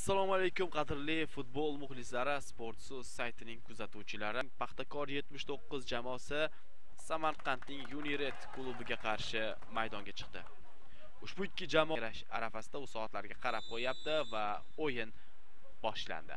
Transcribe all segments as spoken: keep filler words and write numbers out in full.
Assalomu alaykum qadrli futbol muxlislari, Sportso'z saytining kuzatuvchilari. Paxtakor yetmish to'qqiz jamoasi Samarqandning Unired klubiga qarshi maydonga chiqdi. Ushbu ikki jamoa arafasida u soatlarga qarab qo'yapti va o'yin boshlandi.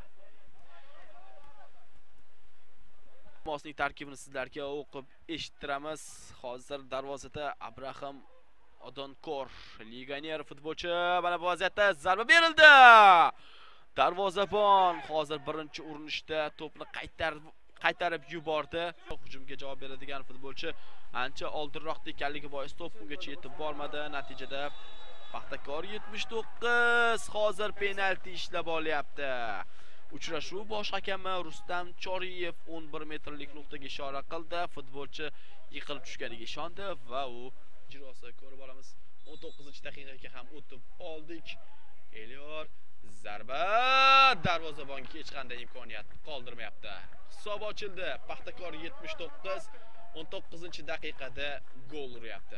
Jamoasining tarkibini sizlarga o'qib eshittiramiz. Hozir darvozada Abraham Odonkor, legioner futbolchi, mana bu vaziyatda zarba berildi. Darvozabon hozir birinchi urinishda to'pni qaytarib qaytarib yubordi. Hujumga javob beradigan futbolchi ancha oldinroqda ekanligi bois to'p ungacha yetib bormadi. Natijada Paxtakor yetmish to'qqiz hozir penalti ishlab olyapti. Uchrashuv bosh hakami Rustam Choriyev o'n bir metrlik nuqtaga ishora qildi. Futbolchi yiqilib tushganiga ishondi va u ijrosi ko'rib olamiz. o'n to'qqizinchi daqiqaga ham o'tib oldik. Eliyor zarba, darvozabonga hech qanday imkoniyat qoldirmayapti. Hisob ochildi. Paxtakor yetmish to'qqiz, o'n to'qqizinchi daqiqada gol uryapti.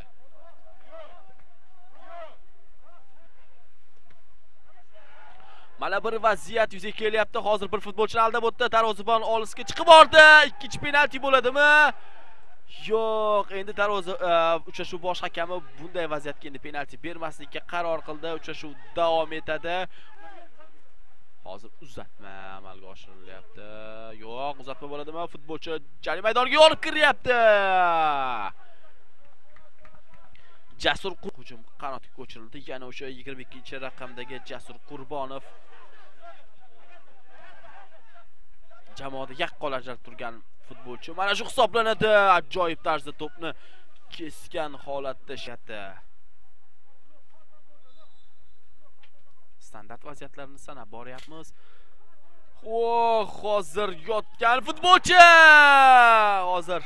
Mana bir vaziyat yuzaga kelyapti. Hozir bir futbolchini aldab o'tdi. Darvozabon olisga chiqib bordi. Ikkinchi penalti bo'ladimi? Yo'q, endi darvoza uchrashuv bosh hakami bunday vaziyatga endi penalti bermaslikka qaror qildi. Uchrashuv davom etadi. Hozir uzatma amalga oshirilyapti. Yo'q, uzatma bo'ladimi? Futbolchi jarima maydoniga olib kiryapti. Jasur hujum qanotga ko'chirildi. Yana o'sha yigirma ikkinchi raqamdagi Jasur Qurbonov jamoada yaqqol ajralib turgan futbolchi. Mana shu hisoblanadi. Ajoyib tarzda to'pni kesgan holatda shatdi. Standart vaziyatlarni sanab boryapmiz. O, hozir yotgan futbolchi. Hozir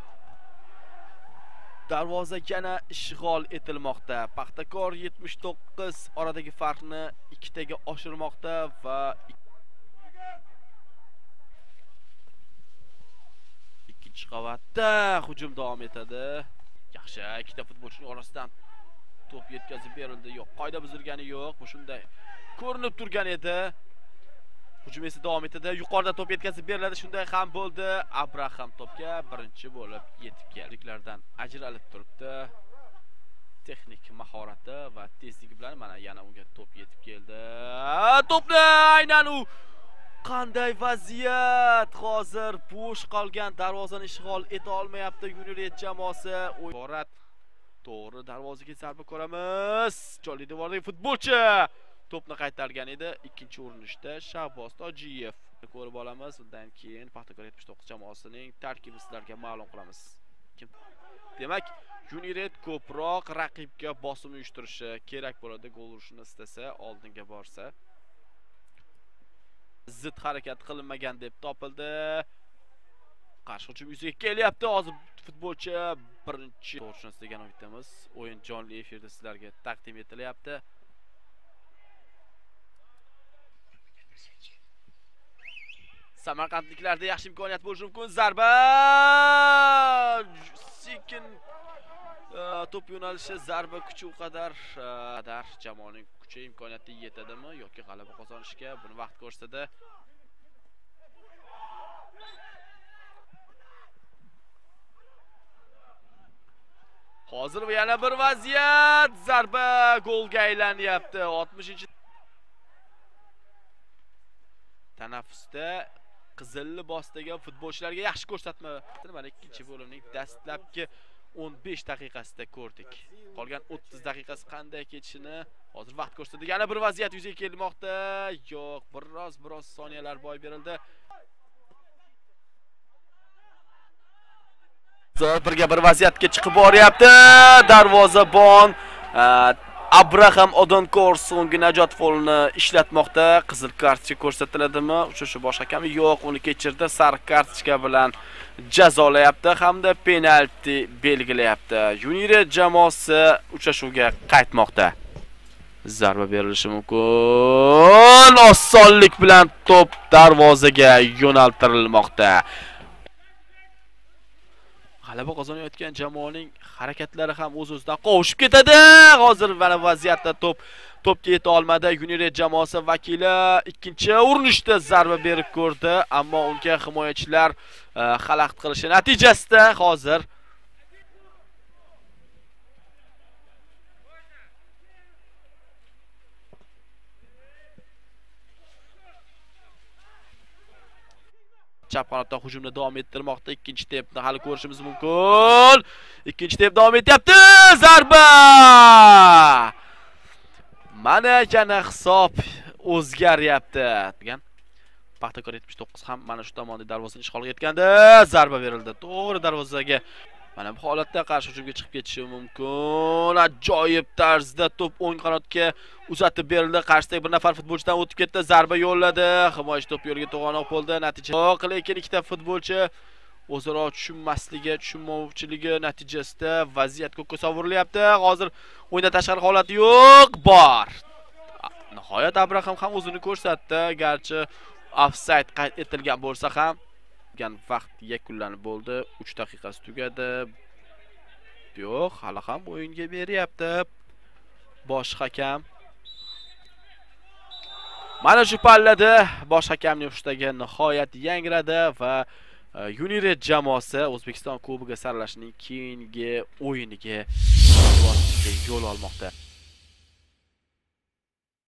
darvoza yana ishg'ol etilmoqda. Paxtakor yetmish to'qqiz oradagi farqni ikkitaga oshirmoqda va ikkinchi qavatda hujum davom etadi. Yaxshi, ikkita futbolchining orasidan to'p yetkazib berildi. Yo'q, qoida buzilgani yo'q. Bu shunday ko'rinib turgan edi. Hujum esa davom etadi. Yuqorida to'p yetkazib beriladi. Shunday ham bo'ldi. Abraham to'pga birinchi bo'lib yetib keldilardan ajralib turibdi. Texnik mahorati va tezligi bilan mana yana unga to'p yetib keldi. To'pni aynan u qanday vaziyat? Hozir bo'sh qolgan darvozani ishg'ol eta olmayapti Unired jamoasi. O'yinborat to'g'ri darvozaga zarba ko'ramiz. Jonli devordagi futbolchi to'pni qaytargan edi. Ikkinchi urinishda Shahboz Tojiyev ko'rib olamiz. Undan keyin Paxtakor yetmish to'qqiz jamoasining tarkibini sizlarga ma'lum qilamiz. Demak, Unired ko'proq raqibga bosim uyushtirishi kerak bo'ladi. Gol urishni istasa, oldinga borsa. Zid harakat qilinmagan deb topildi. Qarshi hujum yuzaga kelyapti. Hozir futbolchi birinchi to'g'risini degan o'yinimiz. O'yin jonli efirda sizlarga taqdim etilyapti. Samarqandliklarda yaxshi imkoniyat bo'lishi mumkin. Zarba! Sekin to'p yo'nalishi, zarba kuchi u qadar qadar jamoaning kuchi imkoniyati yetadimi yoki g'alaba qozonishga buni vaqt ko'rsatadi. Hozir yana bir vaziyat, zarba golga aylanyapti. oltmishinchi tanaffusda qizil libosdagi futbolchilarga yaxshi ko'rsatma. Mana ikkinchi bo'limning dastlabki o'n besh daqiqasida ko'rdik. Qolgan o'ttiz daqiqasi qanday kechishini hozir vaqt ko'rsatdi. Yana bir vaziyat yuzaga kelmoqda. Yo'q, biroz biroz soniyalar boy berildi. Birga bir vaziyatga chiqib boryapti. Darvozabon Abraham Odonkor so'nggi najot golini ishlatmoqda. Qizil kartochka ko'rsatiladimi? Uchrashuv bosh hakami yo'q, uni kechirdi. Sariq kartochka bilan jazolayapti hamda penalti belgilayapti. Unired jamoasi uchrashuvga qaytmoqda. Zarba berilishi mumkin. Osonlik bilan to'p darvozaga yo'naltirilmoqda. G'alaba qozonayotgan jamoaning harakatlari ham o'z-o'zidan qovushib ketadi. Hozir mana vaziyatda to'p to'pga yeta olmadi. United jamoasi vakili ikkinchi urinishda zarba berib ko'rdi, ammo unga himoyachilar xalaqit qilishi natijasida hozir chap qanotdan hujumni davom ettirmoqda. Ikkinchi tepni hali ko'rishimiz mumkin. Ikkinchi tep davom etyapti. Zarba! Mana yana hisob o'zgaryapti. degan Paxtakor yetmish to'qqiz ham mana shu tomonda darvozani ishg'olga yetganda zarba berildi. To'g'ri darvozaga. Mana bu holatda qarshi hujumga chiqib ketishi mumkin. Ajoyib tarzda to'p o'ng qanotga uzatib berildi. Qarshisidagi bir nafar futbolchidan o'tib ketdi. Zarba yo'lladi. Himoyachi to'p yo'lga to'g'anoq bo'ldi. Natija yo'q, lekin ikkita futbolchi o'zaro tushunmasligi, tushunmovchiligi natijasida vaziyat ko'kka sovurilyapti. Hozir o'yinda tashqari holat yo'q, bor. Nihoyat Abraham ham o'zini ko'rsatdi. Garchi offside qayd etilgan bo'lsa ham vaqt yakunlanib bo'ldi. uch daqiqasi tugadi. Yo'q, hali ham o'yinga beryapti bosh hakam. Mana shu pallada bosh hakamning ushdagi nihoyat yangradi va United jamoasi O'zbekiston Kubogi saralashining keyingi o'yiniga yo'l olmoqda.